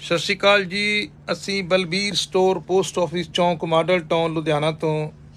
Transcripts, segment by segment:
सत श्री अकाल जी। असी बलबीर स्टोर पोस्ट ऑफिस चौंक मॉडल टाउन लुधियाना तो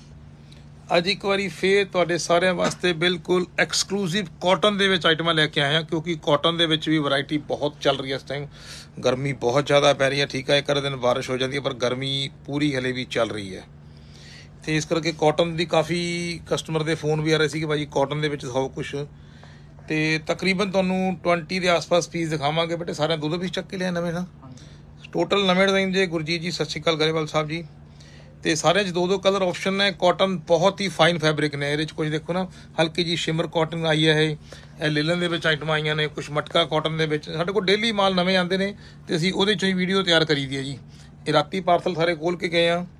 अज एक बारी फिर तुहाडे सारिਆਂ वास्ते बिल्कुल एक्सक्लूसिव कॉटन दे विच आइटमां लैके आए हैं, क्योंकि कॉटन दे विच भी वैरायटी बहुत चल रही है। इस टाइम गर्मी बहुत ज़्यादा पै रही है, ठीक है, एक दिन बारिश हो जाती है, पर गर्मी पूरी हले भी चल रही है। तो इस करके कॉटन की काफ़ी कस्टमर के फोन भी आ रहे थे कि भाई कॉटन के दिखाओ कुछ। तो तकरीबन तुहानूं 20 के आस पास पीस दिखावांगे। बेटे सारे दो पीस चक के लिया नवे ना, टोटल नवे डिजाइन जे। गुरजीत जी सत श्री अकाल, गरेवाल साहब जी। तो सारे दो कलर ऑप्शन है। कॉटन बहुत ही फाइन फैब्रिक ने, ये कुछ देखो ना, हल्की जी शिमर कॉटन आई है, ये लिलन के आइटम आईयां ने, कुछ मटका कॉटन के साढ़े को डेली माल नवे आते हैं, तो असीं उहदे चों ही वीडियो तैयार करी दी है जी। ये राती पार्सल सारे खोल के गए हैं।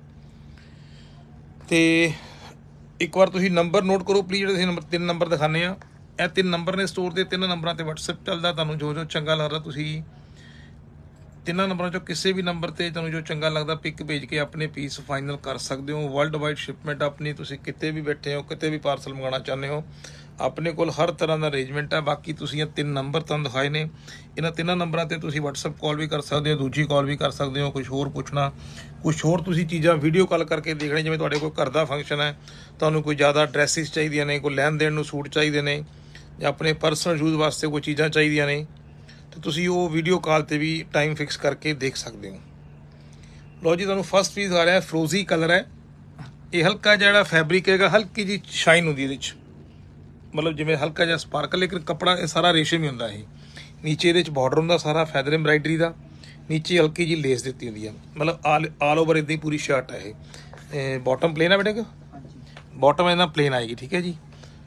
तो एक बार तुसीं नंबर नोट करो प्लीज़, जो नंबर 3 नंबर दिखाने आ, यह 3 नंबर ने स्टोर के 3 नंबरों पर वट्सएप चलता। तुहानूं जो चंगा लगता तुसीं 3 नंबरों चो किसी भी नंबर पर तुहानूं जो चंगा लगता पिक भेज के अपने पीस फाइनल कर सकते हो। वर्ल्ड वाइड शिपमेंट अपनी, तुसीं किते भी बैठे हो, किते भी पार्सल मंगाना चाहते हो, अपने कोल हर तरह का अरेंजमेंट है। बाकी तुसीं ये 3 नंबर तुहानूं दिखाए ने, इन्हां 3 नंबरों पर तुसीं वट्सएप कॉल भी कर सकते हो, दूजी कॉल भी कर सकते हो, कुछ होर पुछना, कुछ होर तुसीं चीज़ां वीडियो कॉल करके देखने, जिवें तुहाडे कोई घर दा फंक्शन है, तुहानूं कोई ज़्यादा ड्रैसिस चाहिए ने, कोई लैन देन नूं सूट चाहिए ने, या अपने परसनल यूज़ वास्ते कोई चीज़ां चाहिए ने, तो तुसीं वो वीडियो कॉल पर भी टाइम फिक्स करके देख सकते हो। लो जी, तुहानूं फर्स्ट पीस आ रहा है, फ्रोजी कलर है। ये हल्का जिहा फैब्रिक है, हल्की जी शाइन होंदी है, मतलब जिवें हल्का जिहा स्पार्कल, लेकिन कपड़ा सारा रेशम ही होंदा है। नीचे ये बॉर्डर होंदा सारा फैदर एम्ब्राइडरी का, नीचे हल्की जी लेस दी होंदी है, मतलब ऑल ओवर इदां ही पूरी शर्ट है। ये बॉटम प्लेन है बेटे, बॉटम इन्ना प्लेन आएगी, ठीक है जी।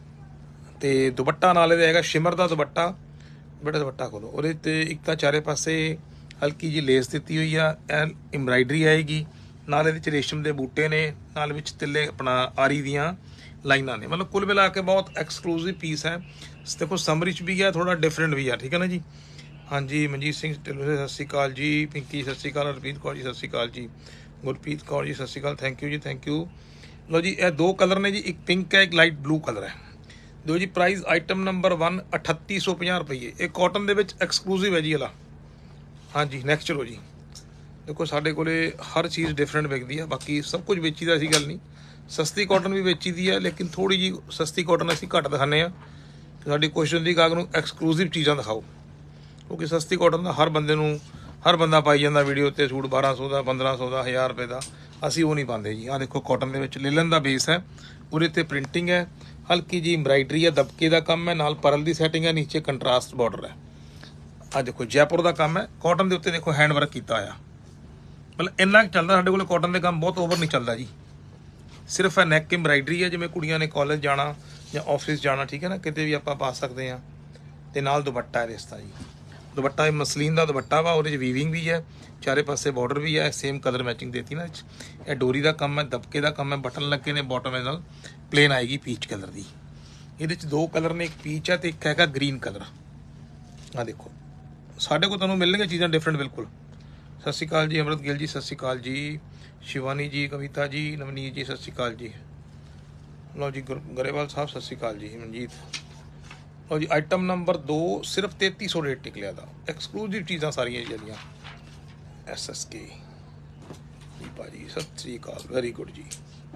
तो दुपट्टा नाल इहदा शिमर का दुपट्टा। बेटा दुपट्टा खोलो, और एक तो चारे पासे हल्की जी लेस दी हुई है, एम्ब्राइडरी आएगी, नाल इहदे रेशम के बूटे ने, नाल विच तिल्ले अपना आरी दियाँ लाइनां ने, मतलब कुल मिला के बहुत एक्सक्लूसिव पीस है। देखो समरिच भी है, थोड़ा डिफरेंट भी है, ठीक है ना जी। हाँ जी, मनजीत सिंह सत श्री अकाल जी, पिंकी सत श्री अकाल, हरप्रीत कौर जी सत श्री अकाल जी, गुरप्रीत कौर जी सत श्री अकाल, थैंक यू जी, थैंक यू। लो जी, यह 2 कलर ने जी, एक पिंक है, एक लाइट ब्लू कलर है। दो जी, प्राइस आइटम नंबर 1 3850 रुपये। एक कॉटन के एक्सक्लूसिव है जी वाला। हाँ जी, नैक्सट चलो जी। देखो साढ़े को हर चीज़ डिफरेंट विकती है, बाकी सब कुछ बेची का ऐसी गल नहीं। सस्ती कॉटन भी बेची दी है, लेकिन थोड़ी जी सस्ती कॉटन असीं घट दिखाने, साडी कोशिश होंदी कि अगर एक्सक्लूसिव चीज़ां दिखाओ, क्योंकि सस्ती कॉटन का हर बंदे नूं, हर बंदा पाई जाता वीडियो ते सूट 1200 का, 1500 का, 1000 रुपये का। असीं वो नहीं पाते जी। आ देखो कॉटन के विच लिलन का बेस है, उहदे ते प्रिंटिंग है, हल्की जी एम्ब्राइडरी है, दबके का काम है, नाल परल की सैटिंग है, नीचे कंट्रास्ट बॉर्डर है। आ देखो जयपुर का काम है, कॉटन के उत्ते देखो हैंड वर्क किया होया, मतलब इन्ना चलता साडे कोल कॉटन के काम, बहुत ओवर नहीं चलता जी। सिर्फ है नैक एम्ब्राइडरी है, जिवें कुड़ियां ने कॉलेज जाना या ऑफिस जाना, ठीक है ना, किते भी आपां पा सकते हैं। ते नाल दुपट्टा है रिश्ता जी, दुपट्टा मसलीन का दुपट्टा वा, और वीविंग भी है, चारे पासे बॉर्डर भी है, सेम कलर मैचिंग देती ना। यह डोरी का काम है, दबके का काम है, बटन लगे ने, बॉटम नाल प्लेन आएगी पीच कलर की। ये 2 कलर ने, एक पीच है तो एक है ग्रीन कलर। आ देखो साढ़े को तुहानूं मिलणगे चीज़ां डिफरेंट बिल्कुल। सत श्री अकाल जी अमृत गिल जी, सत श्री अकाल जी शिवानी जी, कविता जी, नवनीत जी सत श्री अकाल जी। लो जी गरेवाल साहब सत श्री अकाल जी, मनजीत। लो जी, आइटम नंबर 2 सिर्फ 3300 रेट निकलिया था। एक्सक्लूसिव चीज़ां सारियां जड़ियाँ। SSK भाजी सत श्री अकाल, वेरी गुड जी।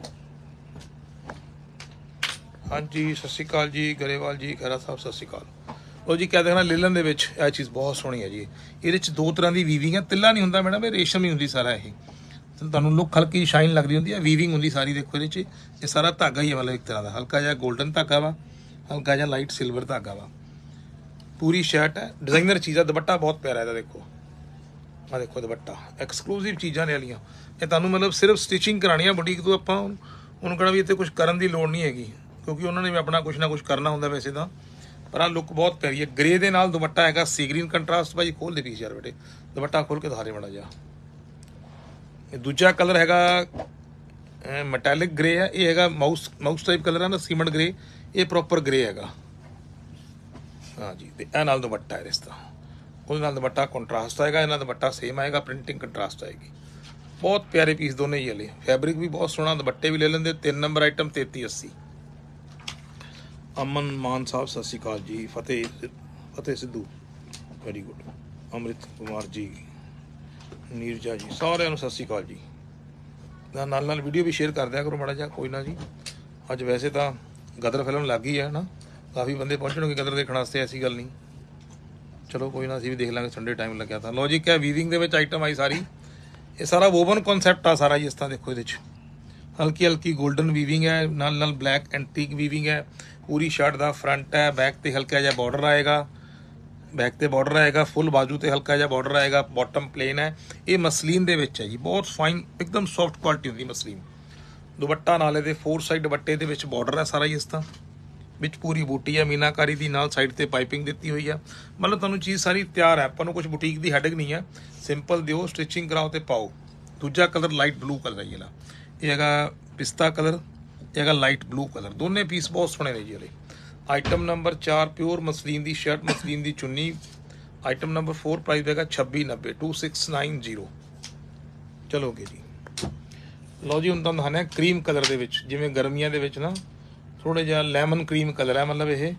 हाँ जी, सत श्री अकाल जी गरेवाल जी, खैरा साहब सत श्री अकाल। लो जी, क्या देखना लिलन दे विच यह चीज़ बहुत सोहनी है जी। ये 2 तरह की वीविंग है, तिल्ला नहीं होंदा मैडम, ये रेशम ही होंदी सारा। ये तुहानूं लुक हल्की शाइन लगती होंदी है, वीविंग होंदी सारी। देखो ये सारा धागा ही है, मतलब एक तरह का हल्का जिहा गोल्डन धागा वा, हल्का जिहा लाइट सिल्वर धागा वा। पूरी शर्ट है, डिजाइनर चीज़ है, दुपट्टा बहुत प्यारा है। देखो आ देखो दुपट्टा, एक्सक्लूसिव चीज़ां ने वालियां। ये तुहानूं मतलब सिर्फ स्टिचिंग करानी है बुटीक तो, आपां उन्होंने कहना भी इत्थे कुछ करन दी लोड़ नहीं हैगी, क्योंकि उन्होंने भी अपना कुछ ना कुछ करना होंदा वैसे तो। पर आ लुक बहुत प्यारी है, ग्रे दे नाल दुपट्टा है, सी ग्रीन कंट्रास्ट। भाई खोल दे पीस यार बेटे, दुपट्टा खोल के धारे बड़ा जा। दूजा कलर है मैटेलिक ग्रे है, ये है माउस टाइप कलर है ना, सीमेंट ग्रे, ये प्रॉपर ग्रे है। हाँ जी, तो यह नाल दुपट्टा है रिश्ता, उस नाल दुपट्टा कंट्रास्ट आएगा, इन्हां दुपट्टा सेम आएगा, प्रिंटिंग कंट्रास्ट आएगी। बहुत प्यारे पीस दोनों ही वाले, फैब्रिक भी बहुत सोहना, दुपट्टे भी ले लेंगे। 3 नंबर आइटम 3380। अमन मान साहब सत श्री अकाल जी, फतेह सिद्धू वेरी गुड, अमृत कुमार जी ਨੀਰਜਾ ਜੀ ਸਾਰਿਆਂ ਨੂੰ ਸਤਿ ਸ਼੍ਰੀ ਅਕਾਲ ਜੀ। ਨਾਲ ਨਾਲ ਵੀਡੀਓ ਵੀ ਸ਼ੇਅਰ ਕਰ ਦਿਆ ਕਰੋ ਮਾੜਾ ਜਿਹਾ, ਕੋਈ ਨਾ ਜੀ। ਅੱਜ ਵੈਸੇ ਤਾਂ ਗਦਰ ਫਿਲਮ ਲੱਗ ਗਈ ਹੈ ਨਾ, ਕਾਫੀ ਬੰਦੇ ਪਹੁੰਚਣਗੇ ਗਦਰ ਦੇਖਣ ਵਾਸਤੇ, ਐਸੀ ਗੱਲ ਨਹੀਂ। ਚਲੋ ਕੋਈ ਨਾ, ਅਸੀਂ ਵੀ ਦੇਖ ਲਾਂਗੇ, ਸੰਡੇ ਟਾਈਮ ਲੱਗਿਆ ਤਾਂ। ਲੋ ਜੀ, ਕਿਆ ਵੀਵਿੰਗ ਦੇ ਵਿੱਚ ਆਈਟਮ ਆਈ ਸਾਰੀ। ਇਹ ਸਾਰਾ ਵੋਵਨ ਕਨਸੈਪਟ ਆ ਸਾਰਾ ਜੀ। ਇਸ ਤਰ੍ਹਾਂ ਦੇਖੋ, ਇਹਦੇ 'ਚ ਹਲਕੀ ਹਲਕੀ ਗੋਲਡਨ ਵੀਵਿੰਗ ਹੈ, ਨਾਲ ਬਲੈਕ ਐਂਟੀਕ ਵੀਵਿੰਗ ਹੈ। ਪੂਰੀ ਸ਼ਰਟ ਦਾ ਫਰੰਟ ਹੈ, ਬੈਕ ਤੇ ਹਲਕਾ ਜਿਹਾ ਬਾਰਡਰ ਆਏਗਾ, ਬੈਕ ਤੇ ਬਾਰਡਰ ਆਏਗਾ, ਫੁੱਲ ਬਾਜੂ ਤੇ ਹਲਕਾ ਜਿਹਾ ਬਾਰਡਰ ਆਏਗਾ, ਬਾਟਮ ਪਲੇਨ ਹੈ। ਇਹ ਮਸਲੀਨ ਦੇ ਵਿੱਚ ਹੈ ਜੀ, ਬਹੁਤ ਫਾਈਨ, ਇੱਕਦਮ ਸੌਫਟ ਕੁਆਲਿਟੀ ਹੁੰਦੀ ਮਸਲੀਨ। ਦੁਪੱਟਾ ਨਾਲ ਇਹਦੇ 4 ਸਾਈਡ ਦੁਪੱਟੇ ਦੇ ਵਿੱਚ ਬਾਰਡਰ ਹੈ ਸਾਰਾ ਹੀ। ਇਸ ਤਰ੍ਹਾਂ ਵਿੱਚ ਪੂਰੀ ਬੂਟੀ ਹੈ ਮੀਨਾਕਾਰੀ ਦੀ, ਨਾਲ ਸਾਈਡ ਤੇ ਪਾਈਪਿੰਗ ਦਿੱਤੀ ਹੋਈ ਆ। ਮਤਲਬ ਤੁਹਾਨੂੰ ਚੀਜ਼ ਸਾਰੀ ਤਿਆਰ ਹੈ, ਆਪਾਂ ਨੂੰ ਕੁਝ ਬੁਟੀਕ ਦੀ ਹੈਡਿੰਗ ਨਹੀਂ ਹੈ। ਸਿੰਪਲ ਦਿਓ, ਸਟਿਚਿੰਗ ਕਰਾਓ ਤੇ ਪਾਓ। ਦੂਜਾ ਕਲਰ ਲਾਈਟ ਬਲੂ ਕਲਰ ਹੈ ਜੀ ਇਹਦਾ। ਇਹ ਹੈਗਾ ਪਿਸਤਾ ਕਲਰ, ਇਹ ਹੈਗਾ ਲਾਈਟ ਬਲੂ ਕਲਰ। ਦੋਨੇ ਪੀਸ ਬਹੁਤ ਸੋਹਣੇ ਨੇ ਜੀ ਇਹਦੇ। ਆਈਟਮ ਨੰਬਰ 4 ਪਿਓਰ ਮਸਲੀਨ ਦੀ ਸ਼ਰਟ, ਮਸਲੀਨ ਦੀ ਚੁੰਨੀ। ਆਈਟਮ ਨੰਬਰ 4 ਪ੍ਰਾਈਸ ਹੈਗਾ 2690, 2690। ਚਲੋਗੇ ਜੀ। ਲਓ ਜੀ, ਹੁਣ ਤੁਹਾਨੂੰ ਦਿਖਾਣਾ ਕਰੀਮ ਕਲਰ ਦੇ ਵਿੱਚ, ਜਿਵੇਂ ਗਰਮੀਆਂ ਦੇ ਵਿੱਚ ਨਾ ਥੋੜਾ ਜਿਹਾ ਲੈਮਨ ਕਰੀਮ ਕਲਰ ਹੈ। ਮਤਲਬ ਇਹ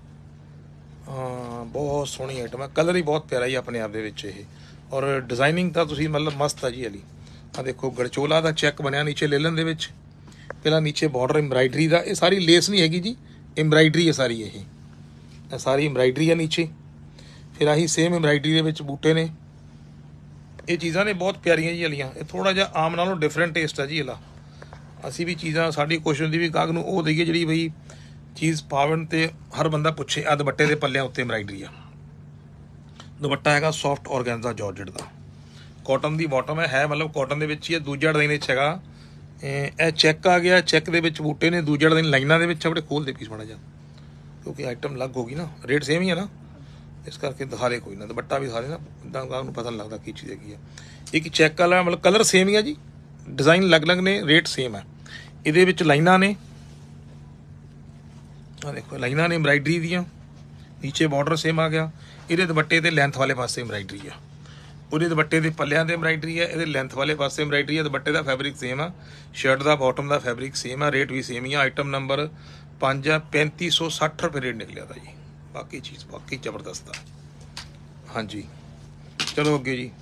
ਬਹੁਤ ਸੋਹਣੀ ਆਈਟਮ ਹੈ, ਕਲਰ ਹੀ ਬਹੁਤ ਪਿਆਰਾ ਹੀ ਆਪਣੇ ਆਪ ਦੇ ਵਿੱਚ ਇਹ। ਔਰ ਡਿਜ਼ਾਈਨਿੰਗ ਤਾਂ ਤੁਸੀਂ ਮਤਲਬ ਮਸਤ ਆ ਜੀ ਵਾਲੀ। ਆ ਦੇਖੋ, ਗੜਚੋਲਾ ਦਾ ਚੈੱਕ ਬਣਿਆ ਨੀਚੇ ਲੇਲਨ ਦੇ ਵਿੱਚ। ਪਹਿਲਾਂ ਨੀਚੇ ਬਾਰਡਰ ਐਮਬਰਾਇਡਰੀ ਦਾ, ਇਹ ਸਾਰੀ ਲੇਸ ਨਹੀਂ ਹੈਗੀ ਜੀ, ਐਮਬਰਾਇਡਰੀ ਹੈ ਸਾਰੀ। ਇਹ ਸਾਰੀ ਐਮਬਰਾਇਡਰੀ ਹੈ ਨੀਚੇ। ਫਿਰ ਆਹੀ ਸੇਮ ਐਮਬਰਾਇਡਰੀ ਦੇ ਵਿੱਚ ਬੂਟੇ ਨੇ। ਇਹ ਚੀਜ਼ਾਂ ਨੇ ਬਹੁਤ ਪਿਆਰੀਆਂ ਜੀ ਵਾਲੀਆਂ। ਇਹ ਥੋੜਾ ਜਿਹਾ ਆਮ ਨਾਲੋਂ ਡਿਫਰੈਂਟ ਟੇਸਟ ਹੈ ਜੀ ਇਹਦਾ। ਅਸੀਂ ਵੀ ਚੀਜ਼ਾਂ, ਸਾਡੀ ਕੋਸ਼ਿਸ਼ ਹੁੰਦੀ ਵੀ ਗਾਹਕ ਨੂੰ ਉਹ ਦੇਈਏ ਜਿਹੜੀ ਬਈ ਚੀਜ਼ ਪਾਵਣ ਤੇ ਹਰ ਬੰਦਾ ਪੁੱਛੇ। ਆ ਦੁਪੱਟੇ ਦੇ ਪੱਲਿਆਂ ਉੱਤੇ ਐਮਬਰਾਇਡਰੀ ਆ। ਦੁਪੱਟਾ ਹੈਗਾ ਸੌਫਟ ਔਰਗੈਂਜ਼ਾ ਜਾਰਜਟ ਦਾ, ਕਾਟਨ ਦੀ ਬਾਟਮ ਹੈ ਮਤਲਬ ਕਾਟਨ ਦੇ ਵਿੱਚ ਹੀ ਹੈ। ਦੂਜਾ ਡਿਜ਼ਾਈਨ ਵਿੱਚ ਹੈਗਾ ਇਹ ਚੈੱਕ ਆ ਗਿਆ, ਚੈੱਕ ਦੇ ਵਿੱਚ ਬੂਟੇ ਨੇ। ਦੂਜਾ ਡਿਜ਼ਾਈਨ ਲਾਈਨਾਂ ਦੇ ਵਿੱਚ ਆਪਣੇ ਖੋਲ ਦੇ ਪੀਸ ਮਾੜਾ ਜਿਹਾ, ਕਿਉਂਕਿ ਆਈਟਮ ਅਲੱਗ ਹੋ ਗਈ ਨਾ, ਰੇਟ ਸੇਮ ਹੀ ਹੈ ਨਾ, ਇਸ ਕਰਕੇ ਦਿਖਾ ਦੇ ਕੋਈ ਨਾ। ਦੁਪੱਟਾ ਵੀ ਦਿਖਾ ਦੇ ਨਾ, ਇੱਦਾਂ ਗਾਹਕ ਨੂੰ ਪਤਾ ਨਹੀਂ ਲੱਗਦਾ ਕੀ ਚੀਜ਼ ਹੈਗੀ ਆ। ਇੱਕ ਚੈੱਕ ਵਾਲਾ ਮਤਲਬ ਕਲਰ ਸੇਮ ਹੀ ਆ ਜੀ, ਡਿਜ਼ਾਈਨ ਅਲੱਗ-ਅਲੱਗ ਨੇ, ਰੇਟ ਸੇਮ ਹੈ। ਇਹਦੇ ਵਿੱਚ ਲਾਈਨਾਂ ਨੇ, ਆ ਦੇਖੋ ਲਾਈਨਾਂ ਨੇ ਐਮਬਰਾਇਡਰੀ ਦੀਆਂ। ਨੀਚੇ ਬਾਰਡਰ ਸੇਮ ਆ ਗਿਆ। ਇਹਦੇ ਦੁਪੱਟੇ ਦੇ ਲੈਂਥ ਵਾਲੇ ਪਾਸੇ ਐਮਬਰਾਇਡਰੀ ਆ, ਉਹਦੇ ਦੁਪੱਟੇ ਦੇ ਪੱਲਿਆਂ ਤੇ ਐਮਬਰਾਇਡਰੀ ਹੈ, ਇਹਦੇ ਲੈਂਥ ਵਾਲੇ ਪਾਸੇ ਐਮਬਰਾਇਡਰੀ ਹੈ। ਦੁਪੱਟੇ ਦਾ ਫੈਬਰਿਕ ਸੇਮ ਆ, ਸ਼ਰਟ ਦਾ ਬਾਟਮ ਦਾ ਫੈਬਰਿਕ ਸੇਮ ਆ, ਰੇਟ ਵੀ ਸੇਮ ਹੀ ਆ। ਆਈਟਮ ਨੰਬਰ 5 ਆ, 3560 ਰੁਪਏ ਰੇਟ ਨਿਕਲਿਆ ਦਾ ਜੀ। ਬਾਕੀ ਚੀਜ਼ ਬਾਕੀ ਜ਼ਬਰਦਸਤ ਆ। ਹਾਂਜੀ, ਚਲੋ ਅੱਗੇ ਜੀ।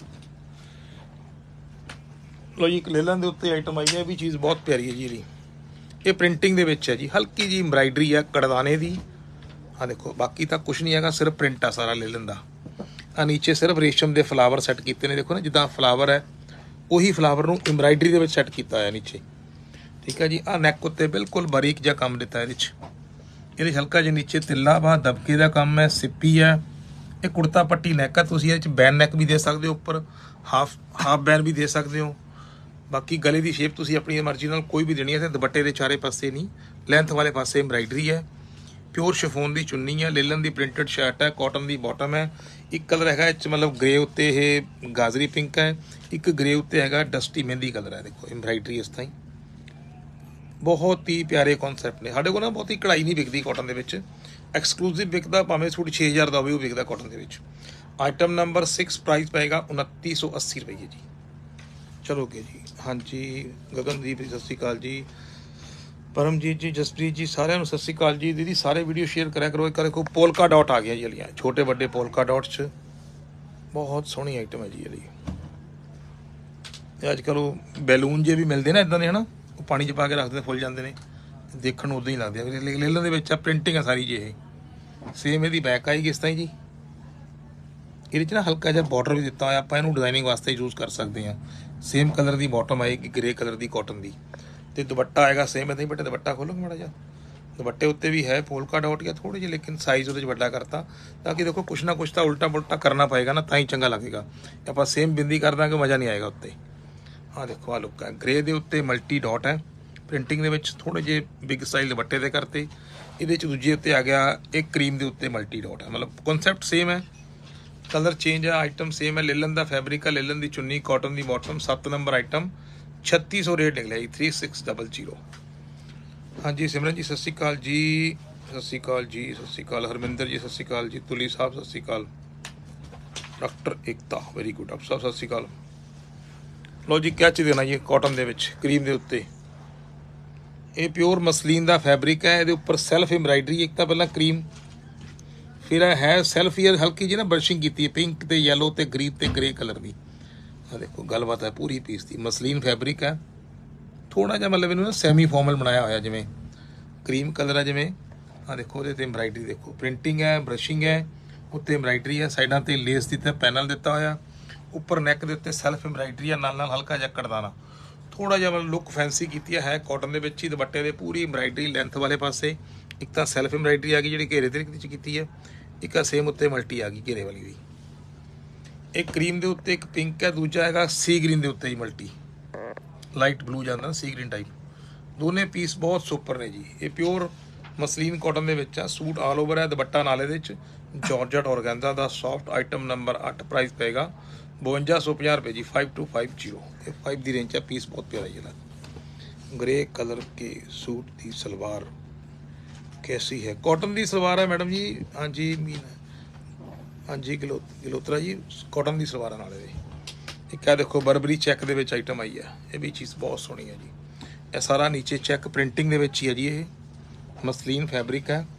ਲੋ ਜੀ, ਇੱਕ ਲੇਲਨ ਦੇ ਉੱਤੇ ਆਈਟਮ ਆਈ ਹੈ, ਇਹ ਵੀ ਚੀਜ਼ ਬਹੁਤ ਪਿਆਰੀ ਹੈ ਜੀ ਇਹਦੀ। ਇਹ ਪ੍ਰਿੰਟਿੰਗ ਦੇ ਵਿੱਚ ਹੈ ਜੀ, ਹਲਕੀ ਜੀ ਐਮਬਰਾਇਡਰੀ ਹੈ ਕੜਦਾਨੇ ਦੀ। ਆ ਦੇਖੋ, ਬਾਕੀ ਤਾਂ ਕੁਛ ਨਹੀਂ ਹੈਗਾ, ਸਿਰਫ ਪ੍ਰਿੰਟ ਆ ਸਾਰਾ ਲੇਲਨ ਦਾ। ਆ ਨੀਚੇ ਸਿਰਫ ਰੇਸ਼ਮ ਦੇ ਫਲਾਵਰ ਸੈੱਟ ਕੀਤੇ ਨੇ, ਦੇਖੋ ਨਾ ਜਿੱਦਾਂ ਫਲਾਵਰ ਹੈ ਉਹੀ ਫਲਾਵਰ ਨੂੰ ਐਮਬਰਾਇਡਰੀ ਦੇ ਵਿੱਚ ਸੈੱਟ ਕੀਤਾ ਹੋਇਆ ਨੀਚੇ। ਠੀਕ ਹੈ ਜੀ। ਆ ਨੈਕ ਉੱਤੇ ਬਿਲਕੁਲ ਬਾਰੀਕ ਜਿਹਾ ਕੰਮ ਦਿੱਤਾ ਇਹਦੇ 'ਚ। ਇਹਦੇ ਹਲਕਾ ਜਿਹਾ ਨੀਚੇ ਤਿੱਲਾ ਵਾ ਦਬਕੇ ਦਾ ਕੰਮ ਹੈ, ਸਿੱਪੀ ਹੈ। ਇਹ ਕੁੜਤਾ ਪੱਟੀ ਨੈਕ ਆ, ਤੁਸੀਂ ਇਹਦੇ 'ਚ ਬੈਨ ਨੈਕ ਵੀ ਦੇ ਸਕਦੇ ਹੋ, ਉੱਪਰ ਹਾਫ ਬੈਨ ਵੀ ਦੇ ਸਕਦੇ ਹੋ। ਬਾਕੀ ਗਲੇ ਦੀ ਸ਼ੇਪ ਤੁਸੀਂ ਆਪਣੀ ਮਰਜ਼ੀ ਨਾਲ ਕੋਈ ਵੀ ਦੇਣੀ ਹੈ। ਤੇ ਦੁਪੱਟੇ ਦੇ ਚਾਰੇ ਪਾਸੇ ਨਹੀਂ, ਲੈਂਥ ਵਾਲੇ ਪਾਸੇ ਐਮਬਰਾਇਡਰੀ ਹੈ। ਪਿਓਰ ਸ਼ਿਫੋਨ ਦੀ ਚੁੰਨੀ ਹੈ, ਲੇਲਨ ਦੀ ਪ੍ਰਿੰਟਡ ਸ਼ਰਟ ਹੈ, ਕਾਟਨ ਦੀ ਬਾਟਮ ਹੈ। ਇੱਕ ਕਲਰ ਹੈਗਾ ਇਹ 'ਚ ਮਤਲਬ ਗ੍ਰੇ ਉੱਤੇ ਇਹ ਗਾਜਰੀ ਪਿੰਕ ਹੈ, ਇੱਕ ਗ੍ਰੇ ਉੱਤੇ ਹੈਗਾ ਡਸਟੀ ਮਹਿੰਦੀ ਕਲਰ ਹੈ। ਦੇਖੋ ਐਮਬਰਾਇਡਰੀ ਇਸ ਤਰ੍ਹਾਂ ਹੀ, ਬਹੁਤ ਹੀ ਪਿਆਰੇ ਕਨਸੈਪਟ ਨੇ। ਸਾਡੇ ਕੋਲ ਨਾ ਬਹੁਤੀ ਕਢਾਈ ਨਹੀਂ ਵਿਕਦੀ ਕਾਟਨ ਦੇ ਵਿੱਚ, ਐਕਸਕਲੂਸਿਵ ਵਿਕਦਾ ਭਾਵੇਂ ਸੂਟ 6000 ਦਾ ਹੋਵੇ ਉਹ ਵਿਕਦਾ ਕਾਟਨ ਦੇ ਵਿੱਚ। ਆਈਟਮ ਨੰਬਰ 6 ਪ੍ਰਾਈਸ ਪਏਗਾ 2980 ਰੁਪਏ ਜੀ। ਚਲੋ ਅੱਗੇ ਜੀ। ਹਾਂਜੀ, ਗਗਨਦੀਪ ਜੀ ਸਤਿ ਸ਼੍ਰੀ ਅਕਾਲ ਜੀ, ਪਰਮਜੀਤ ਜੀ, ਜਸਪ੍ਰੀਤ ਜੀ, ਸਾਰਿਆਂ ਨੂੰ ਸਤਿ ਸ਼੍ਰੀ ਅਕਾਲ ਜੀ। ਦੀਦੀ ਸਾਰੇ ਵੀਡੀਓ ਸ਼ੇਅਰ ਕਰਿਆ ਕਰੋ। ਇੱਕ ਦੇਖੋ ਪੋਲਕਾ ਡਾਟ ਆ ਗਿਆ ਜੀ ਵਾਲੀਆਂ, ਛੋਟੇ ਵੱਡੇ ਪੋਲਕਾ ਡਾਟਸ 'ਚ ਬਹੁਤ ਸੋਹਣੀ ਆਈਟਮ ਹੈ ਜੀ ਇਹਦੀ। ਅੱਜ ਕੱਲ੍ਹ ਉਹ ਬੈਲੂਨ ਜੇ ਵੀ ਮਿਲਦੇ ਨਾ ਇੱਦਾਂ ਦੇ, ਹੈ ਨਾ, ਉਹ ਪਾਣੀ 'ਚ ਪਾ ਕੇ ਰੱਖਦੇ ਫੁੱਲ ਜਾਂਦੇ ਨੇ, ਦੇਖਣ ਨੂੰ ਉਦਾਂ ਹੀ ਲੱਗਦੇ ਆ। ਲੇਲਨ ਦੇ ਵਿੱਚ ਆ ਪ੍ਰਿੰਟਿੰਗ ਆ ਸਾਰੀ ਜੀ। ਇਹ ਸੇਮ ਇਹਦੀ ਬੈਕ ਆਏਗੀ ਇਸ ਤਰ੍ਹਾਂ ਹੀ ਜੀ। ਇਹਦੇ 'ਚ ਨਾ ਹਲਕਾ ਜਿਹਾ ਬਾਰਡਰ ਵੀ ਦਿੱਤਾ ਹੋਇਆ, ਆਪਾਂ ਇਹਨੂੰ ਡਿਜ਼ਾਈਨਿੰਗ ਵਾਸਤੇ ਯੂਜ਼ ਕਰ ਸਕਦੇ ਹਾਂ। ਸੇਮ ਕਲਰ ਦੀ ਬਾਟਮ ਆਏਗੀ, ਗ੍ਰੇ ਕਲਰ ਦੀ ਕਾਟਨ ਦੀ, ਤੇ ਦੁਪੱਟਾ ਆਏਗਾ ਸੇਮ ਇੱਦਾਂ ਹੀ। ਬਟ ਦੁਪੱਟਾ ਖੋਲੋਗੇ ਮਾੜਾ ਜਿਹਾ, ਦੁਪੱਟੇ ਉੱਤੇ ਵੀ ਹੈ ਪੋਲਕਾ ਡਾਟ ਜਾਂ ਥੋੜ੍ਹੇ ਜਿਹੇ, ਲੇਕਿਨ ਸਾਈਜ਼ ਉਹਦੇ 'ਚ ਵੱਡਾ ਕਰਤਾ ਤਾਂ ਕਿ ਦੇਖੋ ਕੁਛ ਨਾ ਕੁਛ ਤਾਂ ਉਲਟਾ ਪੁਲਟਾ ਕਰਨਾ ਪਏਗਾ ਨਾ, ਤਾਂ ਹੀ ਚੰਗਾ ਲੱਗੇਗਾ। ਆਪਾਂ ਸੇਮ ਬਿੰਦੀ ਕਰ ਦਾਂਗੇ, ਮਜ਼ਾ ਨਹੀਂ ਆਏਗਾ ਉੱਤੇ। ਆਹ ਦੇਖੋ, ਆਹ ਲੁੱਕ ਹੈ, ਗ੍ਰੇ ਦੇ ਉੱਤੇ ਮਲਟੀ ਡਾਟ ਹੈ ਪ੍ਰਿੰਟਿੰਗ ਦੇ ਵਿੱਚ, ਥੋੜ੍ਹੇ ਜਿਹੇ ਬਿਗ ਸਟਾਈਲ ਦੁਪੱਟੇ ਦੇ ਕਰਤੇ। ਇਹਦੇ 'ਚ ਦੂਜੇ ਉੱਤੇ ਆ ਗਿਆ ਇੱਕ ਕਰੀਮ ਦੇ ਉੱਤੇ ਮਲਟੀ ਡਾਟ ਹੈ, ਮਤਲਬ ਕਨਸੈਪਟ ਸੇਮ ਹੈ, ਕਲਰ ਚੇਂਜ ਹੈ, ਆਈਟਮ ਸੇਮ ਹੈ। ਲੇਲਨ ਦਾ ਫੈਬਰਿਕ ਹੈ, ਲੇਲਨ ਦੀ ਚੁੰਨੀ, ਕਾਟਨ ਦੀ ਬਾਟਮ। 7 ਨੰਬਰ ਆਈਟਮ 3600 ਰੇਟ ਨਿਕਲਿਆ ਜੀ, 3600। ਹਾਂਜੀ ਸਿਮਰਨ ਜੀ ਸਤਿ ਸ਼੍ਰੀ ਅਕਾਲ ਜੀ, ਸਤਿ ਸ਼੍ਰੀ ਅਕਾਲ ਜੀ, ਸਤਿ ਸ਼੍ਰੀ ਅਕਾਲ। ਹਰਮਿੰਦਰ ਜੀ ਸਤਿ ਸ਼੍ਰੀ ਅਕਾਲ ਜੀ, ਤੁਲੀ ਸਾਹਿਬ ਸਤਿ ਸ਼੍ਰੀ ਅਕਾਲ, doctor Ekta very good, doctor Sahib ਸਤਿ ਸ਼੍ਰੀ ਅਕਾਲ। ਲਓ ਜੀ, ਕਿਆ ਚੀਜ਼ ਦੇਣਾ ਜੀ ਕਾਟਨ ਦੇ ਵਿੱਚ ਕਰੀਮ ਦੇ ਉੱਤੇ। ਇਹ ਪਿਓਰ ਮਸਲੀਨ ਦਾ ਫੈਬਰਿਕ ਹੈ, ਇਹਦੇ ਉੱਪਰ ਸੈਲਫ ਐਮਬਰਾਇਡਰੀ। ਇੱਕ ਤਾਂ ਪਹਿਲਾਂ ਕਰੀਮ, ਫਿਰ ਹੈ ਸੈਲਫ ਈਅਰ ਹਲਕੀ ਜਿਹੀ ਨਾ ਬਰਸ਼ਿੰਗ ਕੀਤੀ ਹੈ, ਪਿੰਕ ਤੇ ਯੈਲੋ ਤੇ ਗ੍ਰੀਨ ਤੇ ਗ੍ਰੇ ਕਲਰ ਦੀ। ਆ ਦੇਖੋ ਗੱਲਬਾਤ ਹੈ ਪੂਰੀ ਪੀਸ ਦੀ ਮਸਲੀਨ ਫੈਬਰਿਕ ਹੈ ਥੋੜਾ ਜਿਹਾ ਮਤਲਬ ਇਹਨੂੰ ਨਾ ਸੈਮੀ ਫਾਰਮਲ ਬਣਾਇਆ ਹੋਇਆ ਜਿਵੇਂ ਕਰੀਮ ਕਲਰ ਹੈ ਜਿਵੇਂ ਆ ਦੇਖੋ ਉਹਦੇ ਤੇ ਐਮਬਰਾਇਡਰੀ ਦੇਖੋ ਪ੍ਰਿੰਟਿੰਗ ਹੈ ਬ੍ਰਸ਼ਿੰਗ ਹੈ ਉੱਤੇ ਐਮਬਰਾਇਡਰੀ ਹੈ ਸਾਈਡਾਂ ਤੇ ਲੇਸ ਦਿੱਤਾ ਪੈਨਲ ਦਿੱਤਾ ਹੋਇਆ ਉੱਪਰ ਨੈਕ ਦੇ ਉੱਤੇ ਸੈਲਫ ਐਮਬਰਾਇਡਰੀ ਹੈ ਨਾਲ ਹਲਕਾ ਜਿਹਾ ਕੜਦਾਨਾ ਥੋੜਾ ਜਿਹਾ ਮਤਲਬ ਲੁੱਕ ਫੈਂਸੀ ਕੀਤੀ ਹੈ ਕਾਟਨ ਦੇ ਵਿੱਚ ਹੀ ਦੁਪੱਟੇ ਦੇ ਪੂਰੀ ਐਮਬਰਾਇਡਰੀ ਲੈਂਥ ਵਾਲੇ ਪਾਸੇ ਇੱਕ ਤਾਂ ਸੈਲਫ ਐਮਬਰਾਇਡਰੀ ਆ ਗਈ ਜਿਹੜੀ ਘੇਰੇ ਤਰੀਕੇ ਵਿੱਚ ਕੀਤੀ ਹੈ ਇੱਕ ਆ ਸੇਮ ਉੱਤੇ ਮਲਟੀ ਆ ਗਈ ਘੇਰੇ ਵਾਲੀ ਦੀ ਇੱਕ ਕਰੀਮ ਦੇ ਉੱਤੇ ਇੱਕ ਪਿੰਕ ਹੈ ਦੂਜਾ ਹੈਗਾ ਸੀ ਗ੍ਰੀਨ ਦੇ ਉੱਤੇ ਹੀ ਮਲਟੀ ਲਾਈਟ ਬਲੂ ਜਾਂਦਾ ਸੀ ਗ੍ਰੀਨ ਟਾਈਪ ਦੋਨੇ ਪੀਸ ਬਹੁਤ ਸੁਪਰ ਨੇ ਜੀ ਇਹ ਪਿਓਰ ਮਸਲੀਨ ਕਾਟਨ ਦੇ ਵਿੱਚ ਆ ਸੂਟ ਆਲ ਓਵਰ ਹੈ ਦੁਪੱਟਾ ਨਾਲ ਇਹਦੇ ਵਿੱਚ ਜਾਰਜਟ ਔਰਗੈਂਜ਼ਾ ਦਾ ਸੌਫਟ ਆਈਟਮ ਨੰਬਰ 8 ਪ੍ਰਾਈਸ ਪਏਗਾ 5250 रुपये जी 5250 ये 5 ਦੀ रेंज है पीस बहुत प्यारा ये ग्रे कलर के सूट की सलवार कैसी है कॉटन की सलवार है मैडम जी हाँ जी मीन हाँ जी गलोत्रा जी कॉटन की सलवार नाल एक है देखो बरबरी चैक दे विच आइटम आई है ये भी चीज़ बहुत सोहनी है जी ये सारा नीचे चैक प्रिंटिंग दे विच ही है जी ये मसलीन फैब्रिक है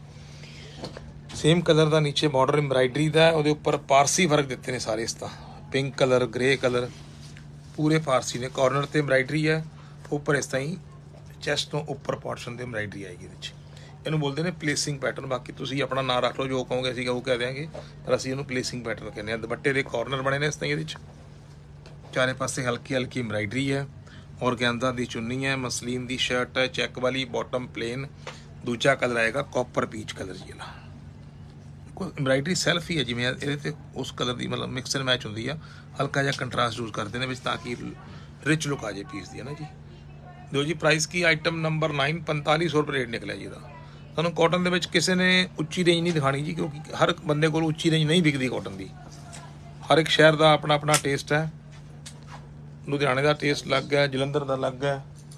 सेम कलर का नीचे बॉर्डर एम्ब्राइडरी का है वो उपर पारसी वर्क दिते हैं सारे इस तरह पिंक कलर ग्रे कलर पूरे फारसी ने कॉर्नर ते एम्ब्राइडरी है उपर इस तरह ही चैस्ट तो उपर पोर्शन ते एम्ब्राइडरी आएगी इन्हू बोलते हैं प्लेसिंग पैटर्न बाकी तुसीं अपना नाम रख लो जो कहोगे असीं वो कह देंगे पर असीं इन्हू प्लेसिंग पैटर्न कहने हैं दुपट्टे के कॉर्नर बने ने इस तरह ये चारे पासे हल्की हल्की एम्ब्राइडरी है ऑर्गेन्जा दी चुन्नी है मसलीन दी शर्ट है चैक वाली बॉटम प्लेन दूजा कलर आएगा कॉपर पीच कलर जी वाला एम्ब्राइडरी सैल्फ ही है जिवें ये उस कलर की मतलब मिक्स एंड मैच होंगी है हल्का जिहा कंट्रास्ट यूज करते हैं ताकि रिच लुक आ जाए पीस की है ना जी दो जी प्राइस की आइटम नंबर 9 4500 रुपये रेट निकलिया जी का तुहानूं कॉटन के किसी ने उच्ची रेंज नहीं दिखानी जी क्योंकि हर बंदे को उच्ची रेंज नहीं बिकती कॉटन की हर एक शहर का अपना अपना टेस्ट है लुधियाने का टेस्ट अलग है जलंधर का अलग है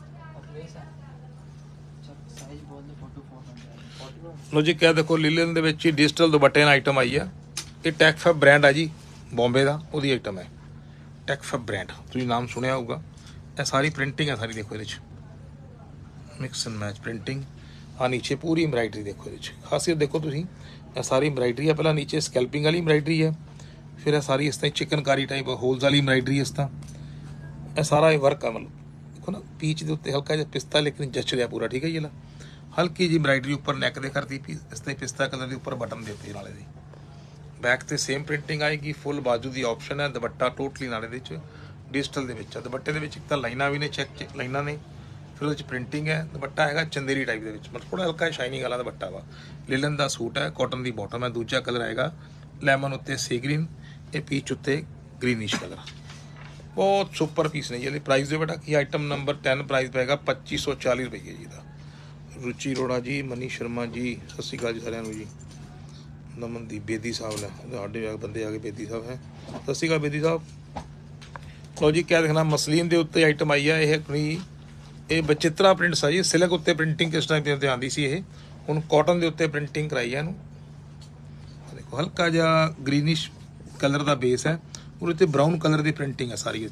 लो जी क्या देखो लीलन दे विच ही डिजिटल दुपट्टे आइटम आई है ये टैकफैब ब्रांड है जी बॉम्बे का वो आइटम है टैकफैब ब्रांड तुसीं नाम सुनिया होगा ये सारी प्रिंटिंग है सारी देखो ये मिक्स एंड मैच प्रिंटिंग हाँ नीचे पूरी एम्ब्राइडरी देखो ये खासियत देखो तुसीं ये सारी एम्ब्राइडरी है पहला नीचे स्कैल्पिंग वाली एम्ब्राइडरी है फिर ये सारी इस तरह चिकनकारी टाइप होल्स वाली एम्ब्राइडरी इस तरह ये सारा वर्क है मतलब देखो ना पीच के उत्ते हल्का जिहा पिस्ता लेकिन जच रहा पूरा ठीक है ये ला हल्की जी एम्ब्राइडरी उपर नैक दे करती इस तरह पिस्ता कलर के उपर बटन देते नाले दी बैक ते सेम प्रिंटिंग आएगी फुल बाजू की ऑप्शन है दुपट्टा टोटली नाले दे डिजिटल दे विच दुपट्टे दे विच एक तां लाइनां भी ने चेक लाइनां ने फिर उहदे प्रिंटिंग है दुपट्टा है चंदेरी टाइप के मतलब थोड़ा हल्का शाइनिंग वाला दुपट्टा वा लिलन का सूट है कॉटन की बॉटम है दूजा कलर आएगा लैमन उत्ते सी ग्रीन ये पीच उत्ते ग्रीनिश कलर बहुत सुपर पीस ने जी प्राइस दे बेटा कि आइटम नंबर 10 प्राइस पेगा 2540 रुपये जी का रुचि अरोड़ा जी मनी शर्मा जी सत श्री अकाल जी सारिਆਂ ਨੂੰ जी नमनदीप बेदी साहब ने साढ़े बंदे आ गए बेदी साहब है सत श्री अकाल बेदी साहब लो जी क्या देखना मसलीन के उत्ते आइटम आई है ये अपनी ये बचित्रा प्रिंट सा जी सिल्क उत्ते प्रिंटिंग किस टाइप से आती सी ये हुण कॉटन के उत्ते प्रिंटिंग कराई है इहनूं देखो हल्का जिहा ग्रीनिश कलर का बेस है और उत्ते ब्राउन कलर की प्रिंटिंग है सारी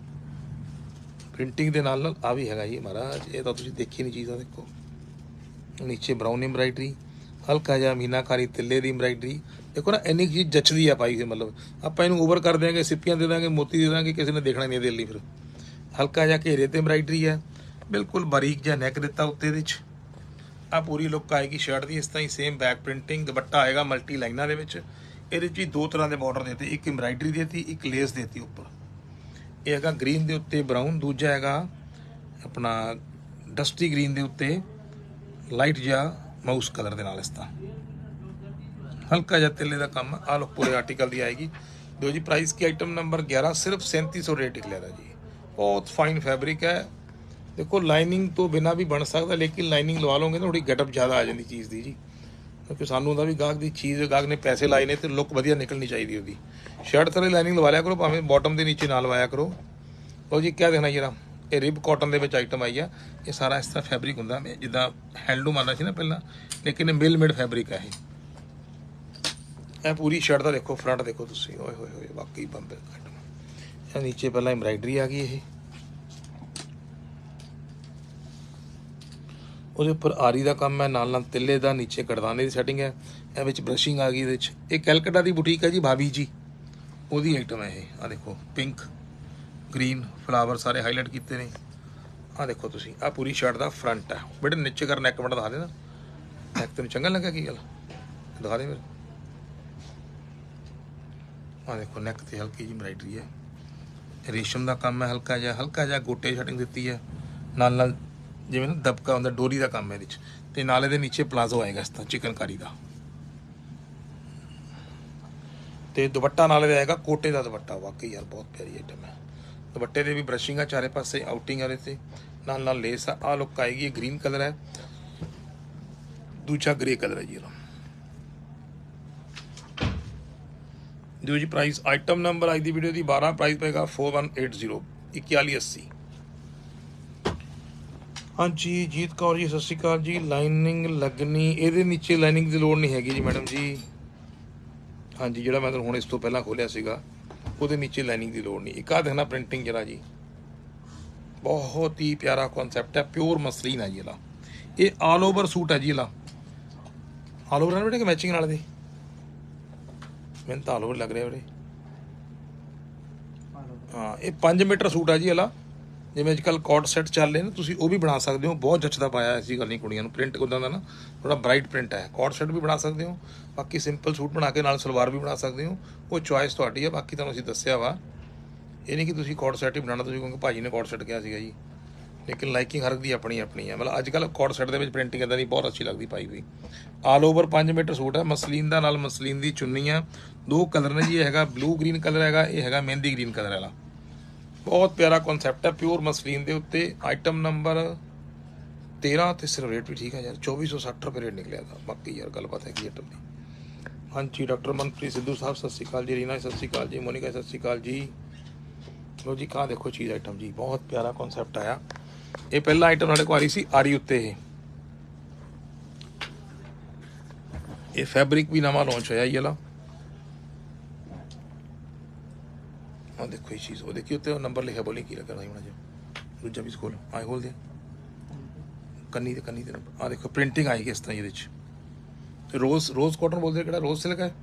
प्रिंटिंग के नाल आ भी है जी महाराज ये तो तुसीं देखी नहीं चीज़ देखो नीचे ब्राउन एम्ब्राइडरी हल्का जिहा मीनाकारी तिले की एम्ब्राइडरी देखो ना इन्नी चीज़ जचदी है पाई मतलब आप इनू ओवर कर देंगे सिप्पियां दे देंगे मोती दे देंगे किसी ने देखना नहीं दिल नहीं फिर हल्का जिहा घेरे ते एम्ब्राइडरी है बिल्कुल बारीक जिहा नैक दिता उत्ते आ पूरी लुक आएगी शर्ट की इस तरह ही सेम बैक प्रिंटिंग दुपट्टा आएगा मल्टी लाइना दे विच इहदे च दो तरह के बॉर्डर देते एक एम्ब्राइडरी देती एक लेस देती उपर यह हैगा ग्रीन के उत्ते ब्राउन दूजा हैगा अपना डस्टी ग्रीन के उत्ते लाइट जिहा माउस कलर के नाल इस तरह हल्का जिहा तिले का काम आ लो पूरे आर्टिकल की आएगी दो जी प्राइस की आइटम नंबर 11 सिर्फ 3700 रेट निकलिया था जी बहुत फाइन फैब्रिक है देखो लाइनिंग तो बिना भी बन सकता लेकिन लाइनिंग लवा लोगे तो थोड़ी गेटअप ज़्यादा आ जाती चीज़ की जी क्योंकि सानू भी गाहक की चीज़ गाहक ने पैसे लाए ने तो लुक वधिया निकलनी चाहिए उसकी शर्ट थले लाइनिंग लवा लिया करो भावें बॉटम के नीचे ना लवाया करो लो जी क्या देखना ये ये रिब कॉटन के आइटम आई है ये सारा इस तरह फैब्रिक होंगे जिदा हैंडलूम आना सी ना पहला लेकिन मिल मेड फैब्रिक है ये पूरी शर्ट का देखो फ्रंट देखो तुम ओए होए होए वाकई बंद आइटम नीचे पहला एम्ब्राइडरी आ गई ये ਉਹਦੇ ਉੱਪਰ ਆਰੀ ਦਾ ਕੰਮ ਹੈ ਨਾਲ ਨਾਲ ਤਿੱਲੇ ਦਾ ਨੀਚੇ ਕੜਦਾਨੇ ਦੀ ਸੈਟਿੰਗ ਹੈ ਇਹ ਵਿੱਚ ਬ੍ਰਸ਼ਿੰਗ ਆ ਗਈ ਇਹਦੇ ਵਿੱਚ ਇਹ ਕੈਲਕਟਾ ਦੀ ਬੁਟੀਕ ਹੈ ਜੀ ਭਾਬੀ ਜੀ ਉਹਦੀ ਆਈਟਮ ਹੈ ਇਹ ਆ ਦੇਖੋ ਪਿੰਕ ग्रीन फ्लावर सारे हाईलाइट किए ने। आ देखो तुसी आ पूरी शर्ट का फ्रंट है बेटे, नीचे कर नैक बड़ा दिखा देना, नैक तेन चंगा लगा की गल दिखा दे मेरे। आ देखो नैक ते हल्की जी एम्ब्राइडरी है, रेशम का काम है, हल्का जा गोटे शटिंग दी है, नाल जिवें ना दबका होंदा डोरी का काम है इहदे च, ते नाल इहदे नीचे प्लाजो आएगा इस तरह चिकनकारी का, ते दुपट्टा नाल इहदा आएगा कोटे का दुपट्टा। वाकई यार बहुत प्यारी आइटम है। दुपट्टे दे भी ब्रशिंग है चारे पासे, आउटिंग है इहदे ते नाल लेस आ लुक आएगी। ग्रीन कलर है, दूजा ग्रे कलर है जी। जो जी प्राइस आइटम नंबर आज की वीडियो की 12, प्राइस पेगा 4180 4180। हाँ जी जीत कौर जी सत श्री अकाल जी। लाइनिंग लगनी ये नीचे, लाइनिंग की लोड़ नहीं हैगी जी मैडम जी। हाँ जी जो मैं हूँ इस तो पहला खोलिया सीगा वो नीचे लाइनिंग की लोड़ नहीं। एक आ देखना प्रिंटिंग जरा जी, बहुत ही प्यारा कॉन्सैप्ट है, प्योर मसलीन है जी। ये ऑल ओवर सूट है जी, ऑल ओवर है बेटे कि मैचिंग नाल दी, मैंने तो ऑल ओवर लग रहा है बेटे। हाँ ये 5 मीटर सूट है जी वाला, जिवें अजकल कॉट सैट चल रहे हैं तुसीं वो भी बना सकते हो, बहुत जचदा पाया। ऐसी गल नहीं, कुड़ियां नूं प्रिंट उदां दा ना थोड़ा ब्राइट प्रिंट है, कॉट सैट भी बना सकते हो, बाकी सिंपल सूट बना के नाल सलवार भी बना सकते हो, वो चॉइस तुहाडी है। बाकी तुहानूं असीं दस्सिया वा, ये नहीं कि तुसीं कॉट सैट ही बनाना, तुसीं कहोगे भाजी ने कॉट सैट किहा सीगा जी, लेकिन लाइकिंग हर दी अपनी अपनी है। मतलब अजकल कॉट सैट दे विच प्रिंटिंग इदां दी बहुत अच्छी लगदी पाई हुई। ऑल ओवर 5 मीटर सूट है, मसलीन दा नाल मसलीन दी चुन्नी है, 2 कलर ने जी, हैगा ब्लू ग्रीन कलर हैगा, ये हैगा मेहंदी ग्रीन कलर वाला। बहुत प्यारा कॉन्सैप्ट है, प्योर मसलीन के उत्ते। आइटम नंबर 13 तो सिर्फ रेट भी ठीक है यार, 2460 रुपये रेट निकलिया था। बाकी यार गलबात है कि आइटम की। हाँ जी डॉक्टर मनप्रीत सिद्धू साहब सत श्री अकाल जी, रीना सत श्री अकाल जी, मोनिका सत श्री अकाल जी। लो जी कहाँ देखो चीज़ आइटम जी, बहुत प्यारा कॉन्सैप्ट आया। ये पहला आइटम साढ़े को आ रही सी आरी उत्ते, ये फैब्रिक भी नवा लॉन्च होया ये वाला। हाँ देखो ये चीज़, वो देखिए उत्ते नंबर लिखा, बोली की लगा होना जो दूजा भी खोल आए खोल दिया कन्नी ते नंबर। आ देखो प्रिंटिंग आएगी इस तरह ये, रोज कॉटन बोलते हैं, रोज सिल्क है।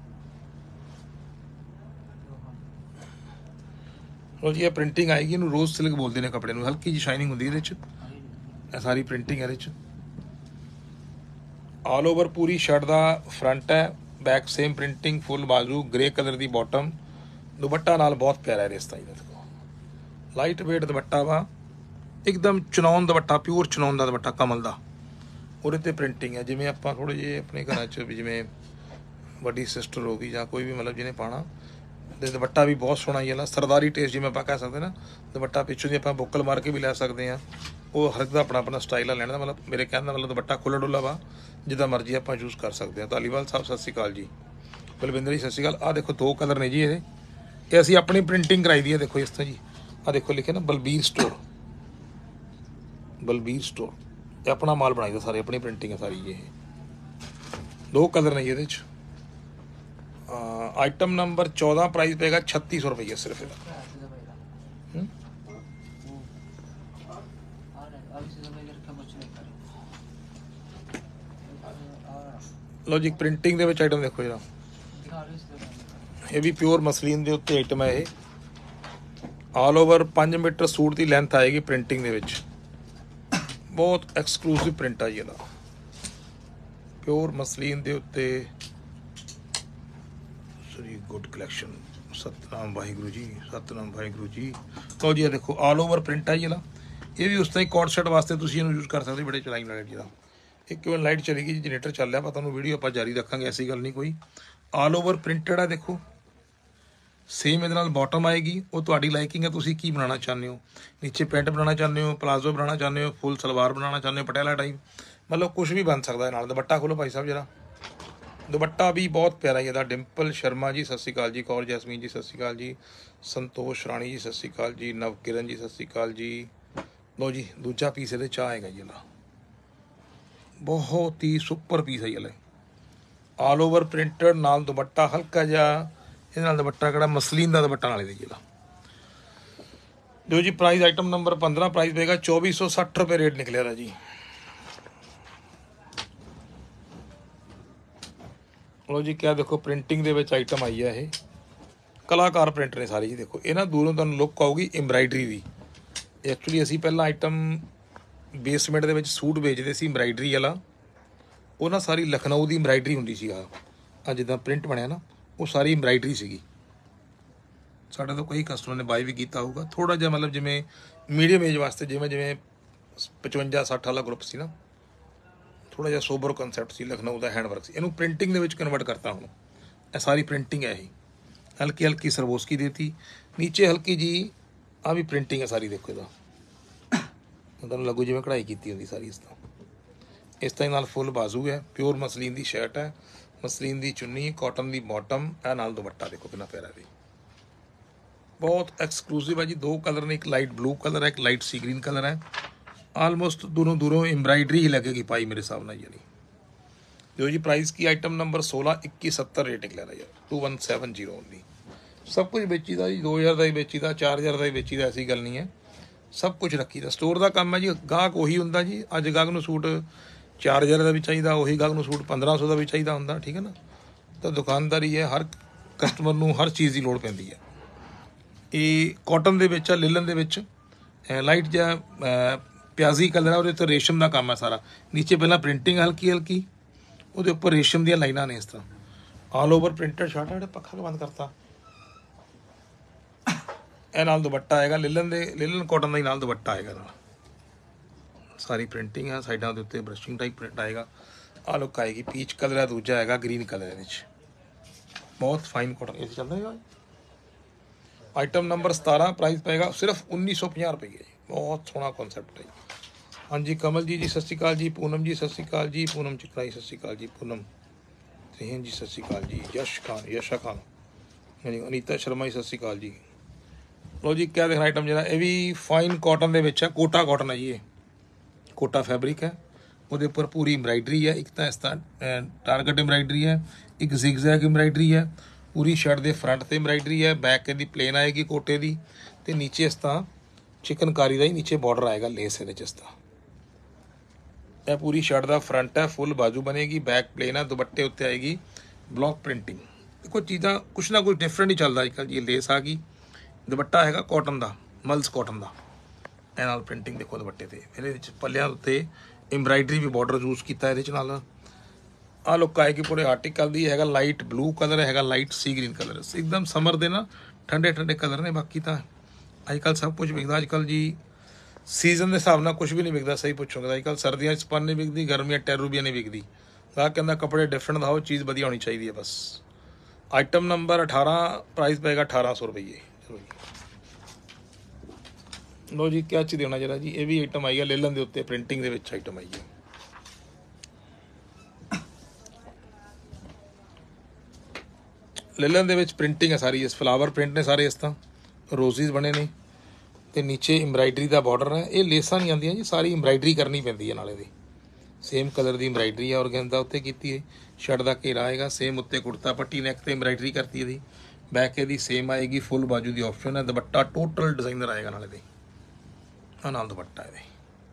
लो जी ये प्रिंटिंग आएगी, इन्हू रोज सिल्क बोलते हैं कपड़े में, हल्की जी शाइनिंग होंदी है, सारी प्रिंटिंग है। ऑल ओवर पूरी शर्ट का फ्रंट है, बैक सेम प्रिंटिंग, फुल बाजू, ग्रे कलर की बॉटम, दुपट्टा नाल बहुत प्यारा है। रिश्ता देखो लाइट वेट दुपट्टा वा, एकदम चुनौन दुपट्टा, प्योर चुनौन का दुपट्टा कमल का, ਉਹਦੇ ਤੇ प्रिंटिंग है। जिमें आप थोड़े जे अपने घर च भी जिमें वड्डी सिस्टर हो गई या कोई भी मतलब जिन्हें पाना, तो दुपट्टा भी बहुत सोहना ही है, सरदारी टेस्ट जिमें आप कह सकते ना, दुपट्टा पिछों दी आप बुकल मार के भी लै सकते हैं। वो हर एक का अपना अपना स्टाइल है लैने का, मतलब मेरे कहने का मतलब दुपट्टा खुला डुला वा, जिदा मर्जी आप यूज़ कर सकते हैं। धालीवाल साहब सत श्री अकाल जी, बलविंदर जी सत श्री अकाल। आ देखो 2 कलर ने जी, ये असी अपनी प्रिंटिंग कराई दी है। देखो इस तरह जी, आ देखो लिखे ना बलबीर स्टोर, बलबीर स्टोर, ये अपना माल बनाई सारे, अपनी प्रिंटिंग है सारी। ये 2 कलर ने ये आइटम नंबर 14, प्राइस पेगा 3600 रुपये सिर्फ इसका। लो जी प्रिंटिंग दे विच आइटम देखो जरा, ये भी प्योर मसलीन के उत्ते आइटम है। ये ऑल ओवर 5 मीटर सूट की लेंथ आएगी प्रिंटिंग दे विच, बहुत एक्सक्लूसिव प्रिंट है ये, प्योर मसलीन के उत्ते। Sorry good collection, Satnam Waheguru ji, Satnam Waheguru ji. तो जी देखो ऑल ओवर प्रिंट है ये भी उस तरह ही कॉट सेट वास्ते तुम इन्हू यूज़ कर सकते, बड़े चलाई लाइट जी। एक मिनट लाइट चली गई जी, जनरेटर चल रहा, पर वीडियो आप जारी रखेंगे, ऐसी गल नहीं कोई। ऑल ओवर प्रिंटेड है देखो, सेम ये बॉटम आएगी, वो तुहाडी लाइकिंग है, तुसीं की बनाना चाहते हो, नीचे पेंट बनाना चाहते हो, प्लाजो बनाना चाहते हो, फुल सलवार बनाना चाहते हो, पटियाला टाइप, मतलब कुछ भी बन सकता है। नाल दुपट्टा खोलो भाई साहब जरा, दुपट्टा भी बहुत प्यारा ही है। डिंपल शर्मा जी सत श्री अकाल जी, कौर जैसमीन जी सत श्री अकाल जी, संतोष राणी जी सत श्री अकाल जी, नवकिरण जी सत श्री अकाल जी। लो जी दूजा पीस ये चाह है जी, बहुत ही सुपर पीस है ये, ऑल ओवर प्रिंटेड, नाल दुपट्टा हल्का जा, ये दुपट्टा कड़ा मसलीन का दुपट्टा नाले जी। जो जी प्राइस आइटम नंबर 15, प्राइस पेगा 2460 रुपये रेट निकलिया था जी। लो जी क्या देखो प्रिंटिंग दे विच आइटम आई है, ये ਕਲਾਕਾਰ ਪ੍ਰਿੰਟ ਨੇ ਸਾਰੇ ਜੀ। ਦੇਖੋ ਇਹ ਨਾ ਦੂਰੋਂ ਤੁਹਾਨੂੰ ਲੁੱਕ ਆਊਗੀ ਐਮਬਰਾਇਡਰੀ ਦੀ। ਐਕਚੁਅਲੀ ਅਸੀਂ ਪਹਿਲਾਂ ਆਈਟਮ ਬੇਸਮੈਂਟ ਦੇ ਵਿੱਚ ਸੂਟ ਵੇਚਦੇ ਸੀ ਐਮਬਰਾਇਡਰੀ ਵਾਲਾ, ਉਹ ਨਾ ਸਾਰੀ ਲਖਨਊ ਦੀ ਐਮਬਰਾਇਡਰੀ ਹੁੰਦੀ ਸੀ। ਆ ਜਿੱਦਾਂ ਪ੍ਰਿੰਟ ਬਣਿਆ ਨਾ, ਉਹ ਸਾਰੀ ਐਮਬਰਾਇਡਰੀ ਸੀਗੀ। ਸਾਡੇ ਤੋਂ ਕਈ ਕਸਟਮਰ ਨੇ ਬਾਈ ਵੀ ਕੀਤਾ ਹੋਊਗਾ। ਥੋੜ੍ਹਾ ਜਿਹਾ ਮਤਲਬ ਜਿਵੇਂ ਮੀਡੀਅਮ ਏਜ ਵਾਸਤੇ, ਜਿਵੇਂ 55-60 ਵਾਲਾ ਗਰੁੱਪ ਸੀ ਨਾ, ਥੋੜ੍ਹਾ ਜਿਹਾ ਸੋਬਰ ਕਨਸੈਪਟ ਸੀ, ਲਖਨਊ ਦਾ ਹੈਂਡਵਰਕ ਸੀ। ਇਹਨੂੰ ਪ੍ਰਿੰਟਿੰਗ ਦੇ ਵਿੱਚ ਕਨਵਰਟ ਕਰਤਾ ਹੁਣ। ਇਹ ਸਾਰੀ ਪ੍ਰਿੰਟਿੰਗ ਹੈ। ਇਹ ਹਲਕੀ ਹਲਕੀ ਸਰਵੋਸਕੀ ਦੇਤੀ, ਨੀਚੇ ਹਲਕੀ ਜੀ ਆ ਵੀ ਪ੍ਰਿੰਟਿੰਗ ਹੈ ਸਾਰੀ। ਦੇਖੋ ਇਹਦਾ ਤੁਹਾਨੂੰ ਲੱਗੂ ਜਿਵੇਂ ਕਢਾਈ ਕੀਤੀ ਹੁੰਦੀ ਸਾਰੀ। ਇਸ ਤਰ੍ਹਾਂ ਨਾਲ ਫੁੱਲ ਬਾਜ਼ੂ ਹੈ, ਪਿਓਰ ਮਸਲੀਨ ਦੀ ਸ਼ਰਟ ਹੈ, ਮਸਲੀਨ ਦੀ ਚੁੰਨੀ, ਕਾਟਨ ਦੀ ਬਾਟਮ, ਇਹ ਨਾਲ ਦੁਪੱਟਾ ਦੇਖੋ ਕਿੰਨਾ ਪਿਆਰਾ ਵੀ, ਬਹੁਤ ਐਕਸਕਲੂਸਿਵ ਹੈ ਜੀ। 2 ਕਲਰ ਨੇ, ਇੱਕ ਲਾਈਟ ਬਲੂ ਕਲਰ ਹੈ, ਇੱਕ ਲਾਈਟ ਸੀ ਗ੍ਰੀਨ ਕਲਰ ਹੈ। ਆਲਮੋਸਟ ਦੂਰੋਂ ਐਮਬਰਾਇਡਰੀ ਹੀ ਲੱਗੇਗੀ ਪਾਈ ਮੇਰੇ ਹਿਸਾਬ ਨਾਲ। ਯਾਨੀ ਜੋ ਜੀ ਪ੍ਰਾइस की आइटम नंबर 16 2170 रेटिंग ले रहा यार 2170 ओनली। सब कुछ बेची ਦਾ ਜੀ, 2000 ਦਾ ਹੀ बेची ਦਾ, 4000 ਦਾ ਹੀ बेची ਦਾ, ऐसी गल नहीं है। सब कुछ रखी ਦਾ। स्टोर ਦਾ ਕੰਮ ਹੈ ਜੀ। ਗਾਹਕ ਉਹੀ ਹੁੰਦਾ ਜੀ। ਅੱਜ ਗਾਹਕ ਨੂੰ ਸੂਟ 4000 ਦਾ ਵੀ ਚਾਹੀਦਾ, ਉਹੀ ਗਾਹਕ ਨੂੰ ਸੂਟ 1500 ਦਾ ਵੀ ਚਾਹੀਦਾ ਹੁੰਦਾ, ਠੀਕ ਹੈ ਨਾ। ਤਾਂ ਦੁਕਾਨਦਾਰੀ ਹੈ, ਹਰ ਕਸਟਮਰ ਨੂੰ ਹਰ ਚੀਜ਼ ਦੀ ਲੋੜ ਪੈਂਦੀ ਹੈ। ਇਹ ਕਾਟਨ ਦੇ ਵਿੱਚ ਆ, ਲਿਲਨ ਦੇ ਵਿੱਚ ਲਾਈਟ ਜਿਹਾ ਪਿਆਜ਼ੀ ਕਲਰ ਹੈ, ਉਹਦੇ ਤੇ ਰੇਸ਼ਮ ਦਾ ਕੰਮ ਹੈ ਸਾਰਾ। ਨੀਚੇ ਪਹਿਲਾਂ ਪ੍ਰਿੰਟਿੰਗ ਹਲਕੀ ਹਲਕੀ, ਉਹਦੇ ਉੱਪਰ ਰੇਸ਼ਮ ਦੀਆਂ ਲਾਈਨਾਂ ਨੇ ਇਸ ਤਰ੍ਹਾਂ। ਆਲ ਓਵਰ ਪ੍ਰਿੰਟਡ ਸ਼ਰਟ ਹੈ। ਪੱਖਾ ਬੰਦ ਕਰਤਾ। ਇਹ ਨਾਲ ਦੁਪੱਟਾ ਆਏਗਾ ਲਿਲਨ ਕਾਟਨ ਦਾ ਹੀ ਨਾਲ ਦੁਪੱਟਾ ਆਏਗਾ ਨਾਲ। ਸਾਰੀ ਪ੍ਰਿੰਟਿੰਗ ਹੈ, ਸਾਈਡਾਂ ਦੇ ਉੱਤੇ ਬਰਸ਼ਿੰਗ ਟਾਈਪ ਪ੍ਰਿੰਟ ਆਏਗਾ। ਆਹ ਲੁੱਕ ਆਏਗੀ। ਪੀਚ ਕਲਰ ਹੈ, ਦੂਜਾ ਹੈਗਾ ਗ੍ਰੀਨ ਕਲਰ ਦੇ ਵਿੱਚ। ਬਹੁਤ ਫਾਈਨ ਕਾਟਨ ਇਹ ਚੱਲਦਾ ਹੈ। ਆਈਟਮ ਨੰਬਰ 17 ਪ੍ਰਾइस ਪਏਗਾ ਸਿਰਫ 1950 ਰੁਪਏ ਜੀ। ਬਹੁਤ ਸੋਹਣਾ ਕਨਸੈਪਟ ਹੈ। ਹਾਂਜੀ ਕਮਲ ਜੀ ਸਤਿ ਸ਼੍ਰੀ ਅਕਾਲ ਜੀ। ਪੂਨਮ ਜੀ ਸਤਿ ਸ਼੍ਰੀ ਅਕਾਲ ਜੀ। ਪੂਨਮ ਚਿਕਰਾਈ ਸਤਿ ਸ਼੍ਰੀ ਅਕਾਲ ਜੀ। ਪੂਨਮ ਸਹਿਨ ਜੀ ਸਤਿ ਸ਼੍ਰੀ ਅਕਾਲ ਜੀ। ਯਸ਼ਾ ਖਾਨ ਹਾਂਜੀ। ਅਨੀਤਾ ਸ਼ਰਮਾ ਜੀ ਸਤਿ ਸ਼੍ਰੀ ਅਕਾਲ ਜੀ। ਲੋ ਜੀ ਕਿਆ ਦੇਖਣਾ ਆਈਟਮ ਜਿਹੜਾ, ਇਹ ਵੀ ਫਾਈਨ ਕਾਟਨ ਦੇ ਵਿੱਚ ਹੈ। ਕੋਟਾ ਕਾਟਨ ਹੈ ਜੀ। ਇਹ ਕੋਟਾ ਫੈਬਰਿਕ ਹੈ, ਉਹਦੇ ਉੱਪਰ ਪੂਰੀ ਐਮਬਰਾਇਡਰੀ ਹੈ। ਇੱਕ ਤਾਂ ਇਸ ਤਰ੍ਹਾਂ ਟਾਰਗੇਟ ਐਮਬਰਾਇਡਰੀ ਹੈ, ਇੱਕ ਜ਼ਿਗਜ਼ੈਗ ਐਮਬਰਾਇਡਰੀ ਹੈ। ਪੂਰੀ ਸ਼ਰਟ ਦੇ ਫਰੰਟ ਤੇ ਐਮਬਰਾਇਡਰੀ ਹੈ, ਬੈਕ ਇਹਦੀ ਪਲੇਨ ਆਏਗੀ ਕੋਟੇ ਦੀ, ਤੇ ਨੀਚੇ ਇਸ ਤਰ੍ਹਾਂ ਚਿਕਨਕਾਰੀ ਦਾ ਹੀ ਨੀਚੇ ਬਾਰਡਰ ਆਏਗਾ ਲੇਸ ਇਹਦੇ 'ਚ ਇਸ ਤਰ੍ਹਾਂ। ਇਹ ਪੂਰੀ ਸ਼ਰਟ ਦਾ ਫਰੰਟ ਹੈ, ਫੁੱਲ ਬਾਜੂ ਬਣੇਗੀ, ਬੈਕ ਪਲੇਨ ਹੈ। ਦੁਪੱਟੇ ਉੱਤੇ ਆਏਗੀ ਬਲੌਕ ਪ੍ਰਿੰਟਿੰਗ। ਦੇਖੋ ਚੀਜ਼ਾਂ ਕੁਛ ਨਾ ਕੁਛ ਡਿਫਰੈਂਟ ਹੀ ਚੱਲਦਾ ਅੱਜ ਕੱਲ੍ਹ ਜੀ। ਲੇਸ ਆ ਗਈ, ਦੁਪੱਟਾ ਹੈਗਾ ਕਾਟਨ ਦਾ, ਮਲਸ ਕਾਟਨ ਦਾ। ਇਹ ਨਾਲ ਪ੍ਰਿੰਟਿੰਗ ਦੇਖੋ ਦੁਪੱਟੇ ਤੇ। ਇਹਦੇ ਵਿੱਚ ਪੱਲਿਆਂ ਉੱਤੇ ਐਮਬਰਾਇਡਰੀ ਵੀ ਬਾਰਡਰ ਯੂਜ਼ ਕੀਤਾ ਇਹਦੇ 'ਚ ਨਾਲ। ਆਹ ਲੁੱਕ ਆਏਗੀ ਪੂਰੇ ਆਰਟੀਕਲ ਦੀ। ਹੈਗਾ ਲਾਈਟ ਬਲੂ ਕਲਰ, ਹੈਗਾ ਲਾਈਟ ਸੀ ਗ੍ਰੀਨ ਕਲਰ। ਇੱਕਦਮ ਸਮਰ ਦੇ ਨਾ ਠੰਡੇ ਕਲਰ ਨੇ। ਬਾਕੀ ਤਾਂ ਅੱਜ ਕੱਲ੍ਹ ਸਭ ਕੁਝ ਵਿਕਦਾ। ਅੱਜ ਕੱਲ੍ਹ ਜੀ ਸੀਜ਼ਨ ਦੇ ਹਿਸਾਬ ਨਾਲ ਕੁਝ ਵੀ ਨਹੀਂ ਵਿਕਦਾ। ਸਹੀ ਪੁੱਛੋਗੇ ਤਾਂ ਅੱਜ ਕੱਲ੍ਹ ਸਰਦੀਆਂ 'ਚ ਸਪਨ ਨਹੀਂ ਵਿਕਦੀ, ਗਰਮੀਆਂ ਟੈਰੂਬੀਆ ਨਹੀਂ ਵਿਕਦੀ। ਗਾਹਕ ਕਹਿੰਦਾ ਕੱਪੜੇ ਡਿਫਰੈਂਟ ਦਿਖਾਓ, ਚੀਜ਼ ਵਧੀਆ ਹੋਣੀ ਚਾਹੀਦੀ ਹੈ ਬਸ। ਆਈਟਮ ਨੰਬਰ 18 ਪ੍ਰਾइस ਪਏਗਾ 1800 ਰੁਪਏ। ਚਲੋ ਜੀ ਲੋ ਜੀ ਕਿਆ ਚੀਜ਼ ਦੇਣਾ ਜਰਾ ਜੀ। ਇਹ ਵੀ ਆਈਟਮ ਆਈ ਹੈ ਲੇਲਨ ਦੇ ਉੱਤੇ ਪ੍ਰਿੰਟਿੰਗ ਦੇ ਵਿੱਚ ਆਈਟਮ ਆਈ ਹੈ। ਲੇਲਨ ਦੇ ਵਿੱਚ ਪ੍ਰਿੰਟਿੰਗ ਹੈ ਸਾਰੀ। ਇਸ ਫਲਾਵਰ ਪ੍ਰਿੰਟ ਨੇ ਸਾਰੇ, ਇਸ ਤਰ੍ਹਾਂ ਰੋਜ਼ਿਸ ਬਣੇ ਨੇ, ਤੇ ਨੀਚੇ ਐਮਬਰਾਇਡਰੀ ਦਾ ਬਾਰਡਰ ਹੈ। ਇਹ ਲੇਸਾਂ ਨਹੀਂ ਆਉਂਦੀਆਂ ਜੀ, ਸਾਰੀ ਐਮਬਰਾਇਡਰੀ ਕਰਨੀ ਪੈਂਦੀ ਹੈ ਨਾਲੇ ਦੀ। ਸੇਮ ਕਲਰ ਦੀ ਐਮਬਰਾਇਡਰੀ ਹੈ, ਔਰਗੈਂਜ਼ਾ ਉੱਤੇ ਕੀਤੀ ਹੈ। ਸ਼ਰਟ ਦਾ ਘੇਰਾ ਆਏਗਾ ਸੇਮ, ਉੱਤੇ ਕੁੜਤਾ ਪੱਟੀ ਨੈਕ ਤੇ ਐਮਬਰਾਇਡਰੀ ਕਰਤੀ ਇਹਦੀ। ਬੈਕ ਇਹਦੀ ਸੇਮ ਆਏਗੀ, ਫੁੱਲ ਬਾਜੂ ਦੀ ਆਪਸ਼ਨ ਹੈ। ਦੁਪੱਟਾ ਟੋਟਲ ਡਿਜ਼ਾਈਨਰ ਆਏਗਾ ਨਾਲੇ ਦੇ। ਆਹ ਨਾਲ ਦੁਪੱਟਾ ਇਹਦੇ।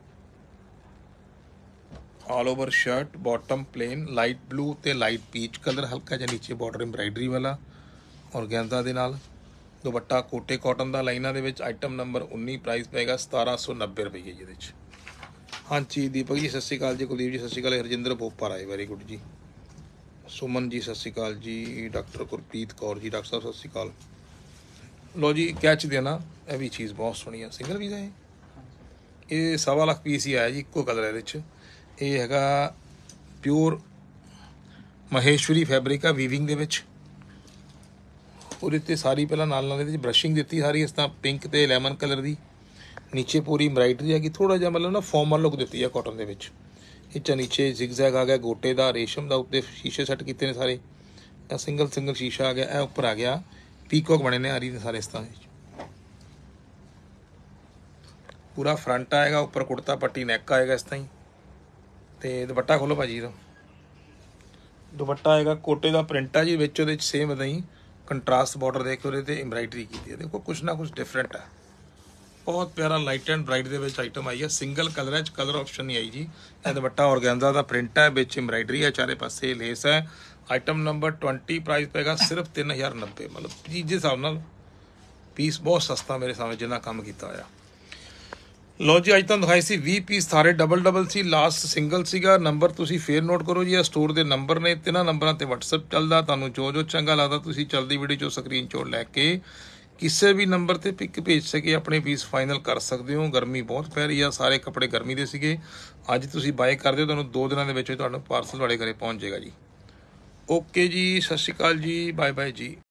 All over shirt bottom plain light blue ਤੇ ਲਾਈਟ ਪੀਚ ਕਲਰ, ਹਲਕਾ ਜਿਹਾ ਨੀਚੇ ਬਾਰਡਰ ਐਮਬਰਾਇਡਰੀ ਵਾਲਾ ਔਰਗੈਂਜ਼ਾ ਦੇ ਨਾਲ। ਦੁਪੱਟਾ ਕੋਟੇ ਕਾਟਨ ਦਾ ਲਾਈਨਾਂ ਦੇ ਵਿੱਚ। ਆਈਟਮ ਨੰਬਰ 19 ਪ੍ਰਾइस ਪਏਗਾ 1790 ਰੁਪਏ ਜੀ ਇਹਦੇ 'ਚ। ਹਾਂਜੀ ਦੀਪਕ ਜੀ ਸਤਿ ਸ਼੍ਰੀ ਅਕਾਲ ਜੀ। ਕੁਲਦੀਪ ਜੀ ਸਤਿ ਸ਼੍ਰੀ ਅਕਾਲ। ਹਰਜਿੰਦਰ ਭੋਪਾ ਰਾਏ ਵੈਰੀ ਗੁੱਡ ਜੀ। ਸੁਮਨ ਜੀ ਸਤਿ ਸ਼੍ਰੀ ਅਕਾਲ ਜੀ। ਡਾਕਟਰ ਗੁਰਪ੍ਰੀਤ ਕੌਰ ਜੀ ਡਾਕਟਰ ਸਾਹਿਬ ਸਤਿ ਸ਼੍ਰੀ ਅਕਾਲ। ਲੋ ਜੀ ਕੈਚ ਦੇਣਾ। ਇਹ ਵੀ ਚੀਜ਼ ਬਹੁਤ ਸੋਹਣੀ ਆ। ਸਿੰਗਲ ਪੀਸ ਹੈ ਇਹ 1.25 ਲੱਖ ਪੀਸ ਹੀ ਆਇਆ ਜੀ, ਇੱਕੋ ਕਲਰ ਇਹਦੇ 'ਚ। ਇਹ ਹੈਗਾ ਪਿਓਰ ਮਹੇਸ਼ਵਰੀ ਫੈਬਰਿਕ ਆ ਵੀਵਿੰਗ ਦੇ ਵਿੱਚ। ਉਹਦੇ 'ਤੇ ਸਾਰੀ ਪਹਿਲਾਂ ਨਾਲ ਇਹਦੇ 'ਚ ਬਰਸ਼ਿੰਗ ਦਿੱਤੀ ਸਾਰੀ ਇਸ ਤਰ੍ਹਾਂ ਪਿੰਕ ਤੇ ਲੈਮਨ ਕਲਰ ਦੀ। ਨੀਚੇ ਪੂਰੀ ਐਮਬਰਾਇਡਰੀ ਹੈਗੀ, ਥੋੜ੍ਹਾ ਜਿਹਾ ਮਤਲਬ ਨਾ ਫਾਰਮਲ ਲੁੱਕ ਦਿੱਤੀ ਹੈ ਕਾਟਨ ਦੇ ਵਿੱਚ। ਇਹ 'ਚ ਨੀਚੇ ਜ਼ਿਗਜ਼ੈਗ ਆ ਗਿਆ ਗੋਟੇ ਦਾ, ਰੇਸ਼ਮ ਦਾ। ਉੱਤੇ ਸ਼ੀਸ਼ੇ ਸੈੱਟ ਕੀਤੇ ਨੇ ਸਾਰੇ। ਇਹ ਸਿੰਗਲ ਸ਼ੀਸ਼ਾ ਆ ਗਿਆ। ਇਹ ਉੱਪਰ ਆ ਗਿਆ ਪੀਕੋਕ ਬਣੇ ਨੇ ਆਰੀ ਦੇ ਸਾਰੇ ਇਸ ਤਰ੍ਹਾਂ। ਪੂਰਾ ਫਰੰਟ ਆਏਗਾ, ਉੱਪਰ ਕੁੜਤਾ ਪੱਟੀ ਨੈਕ ਆਏਗਾ ਇਸ ਤਰ੍ਹਾਂ ਹੀ। ਤੇ ਦੁਪੱਟਾ ਖੋਲੋ ਭਾਜੀ ਇਹਦਾ। ਦੁਪੱਟਾ ਆਏਗਾ ਕੋਟੇ ਦਾ ਪ੍ਰਿੰਟ ਆ ਜੀ ਵਿੱਚ, ਉਹਦੇ 'ਚ ਸੇਮ ਇੱਦਾਂ ਹੀ ਕੰਟਰਾਸਟ ਬਾਰਡਰ ਦੇ ਕੇ ਉਹਦੇ 'ਤੇ ਐਮਬਰਾਇਡਰੀ ਕੀਤੀ ਹੈ। ਦੇਖੋ ਕੁਛ ਨਾ ਕੁਛ ਡਿਫਰੈਂਟ ਹੈ। ਬਹੁਤ ਪਿਆਰਾ ਲਾਈਟ ਐਂਡ ਬਰਾਈਟ ਦੇ ਵਿੱਚ ਆਈਟਮ ਆਈ ਹੈ। ਸਿੰਗਲ ਕਲਰ ਹੈ, ਕਲਰ ਆਪਸ਼ਨ ਨਹੀਂ ਆਈ ਜੀ। ਇਹ ਦੁਪੱਟਾ ਔਰਗੈਂਜ਼ਾ ਦਾ ਪ੍ਰਿੰਟ ਹੈ, ਵਿੱਚ ਐਮਬਰਾਇਡਰੀ ਹੈ, ਚਾਰੇ ਪਾਸੇ ਲੇਸ ਹੈ। ਆਈਟਮ ਨੰਬਰ 20 ਪ੍ਰਾਈਸ ਪਏਗਾ ਸਿਰਫ 3090, ਮਤਲਬ ਚੀਜ਼ ਦੇ ਹਿਸਾਬ ਨਾਲ ਪੀਸ ਬਹੁਤ ਸਸਤਾ ਮੇਰੇ ਸਾਹਮਣੇ ਜਿੰਨਾ ਕੰਮ ਕੀਤਾ ਹੋਇਆ। ਲਓ ਜੀ, ਅੱਜ ਤੁਹਾਨੂੰ ਦਿਖਾਈ ਸੀ 20 ਪੀਸ ਸਾਰੇ ਡਬਲ ਸੀ, ਲਾਸਟ ਸਿੰਗਲ ਸੀਗਾ। ਨੰਬਰ ਤੁਸੀਂ ਫੇਰ ਨੋਟ ਕਰੋ ਜੀ, ਇਹ ਸਟੋਰ ਦੇ ਨੰਬਰ ਨੇ, 3 ਨੰਬਰਾਂ ਤੇ WhatsApp ਚੱਲਦਾ। ਤੁਹਾਨੂੰ ਜੋ ਚੰਗਾ ਲੱਗਦਾ ਤੁਸੀਂ ਚਲਦੀ ਵੀਡੀਓ 'ਚੋਂ ਸਕਰੀਨਸ਼ਾਟ ਲੈ ਕੇ ਕਿਸੇ ਵੀ ਨੰਬਰ ਤੇ ਪਿਕ ਭੇਜ ਸਕੇ ਆਪਣੇ ਪੀਸ ਫਾਈਨਲ ਕਰ ਸਕਦੇ ਹੋ। ਗਰਮੀ ਬਹੁਤ ਪੈ ਰਹੀ ਆ, ਸਾਰੇ ਕੱਪੜੇ ਗਰਮੀ ਦੇ ਸੀਗੇ। ਅੱਜ ਤੁਸੀਂ ਬਾਏ ਕਰਦੇ ਹੋ, ਤੁਹਾਨੂੰ 2 ਦਿਨਾਂ ਦੇ ਵਿੱਚ ਤੁਹਾਨੂੰ ਪਾਰਸਲ ਤੁਹਾਡੇ ਘਰੇ ਪਹੁੰਚ ਜਾਏਗਾ ਜੀ। ਓਕੇ ਜੀ, ਸਤਿ ਸ਼੍ਰੀ ਅਕਾਲ ਜੀ, ਬਾਏ ਬਾਏ ਜੀ।